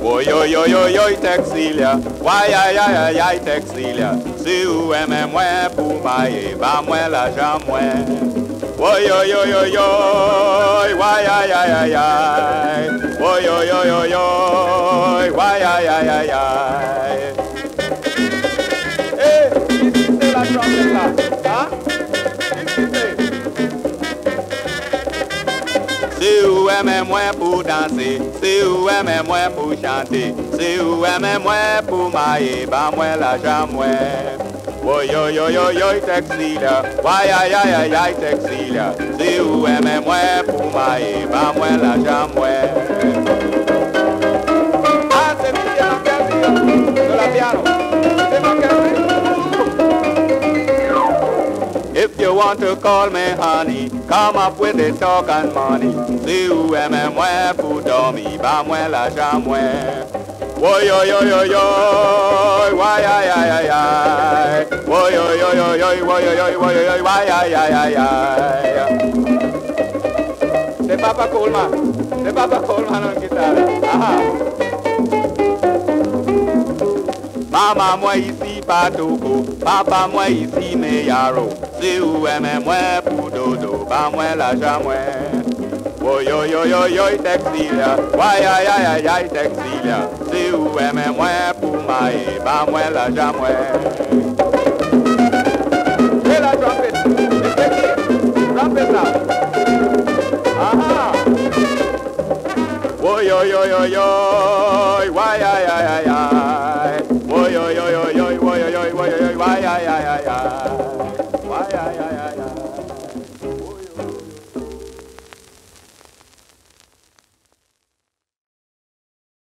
Oh yo yo yo yo Texilia, why aïe Texilia, si ou aime moi pour mailler, bah moi l'argent moi. Oh yo yo yo yo, why aïe, oh yo yo yo yo, why aïe. Eh, ici c'est la trompette là, hein? Ici c'est. Si ou aime moi pour danser, si ou aime moi pour chanter, si ou aime moi pour mailler, bah moi l'argent moi. Oh yo yo yo yo Texilia, why aïe Texilia, si ou aime moi pour mailler, bah moi l'argent moi. Ah c'est bien de la piano, c'est ma question. If you want to call me honey, come up with the talk and money. Si ou aime moi pour dormir, bah moi l'argent moi. Oh yo yo yo yo, why aïe. Oh yo yo yo yo, why aïe. C'est Papa Coleman en guitare. Aha. Maman moi ici pas Togo, papa moi ici Meyaro. Si ou aime moi pour dodo, bah moi l'argent moi. Oh yo yo yo yo Texilia, why aïe Texilia. Si ou aime moi pour mailler, bah moi l'argent moi. Et la trompette, trompette là. Aha. Oh yo yo yo yo.